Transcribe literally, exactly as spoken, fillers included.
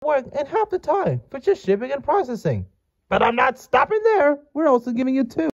work in half the time for just shipping and processing. But I'm not stopping there. We're also giving you two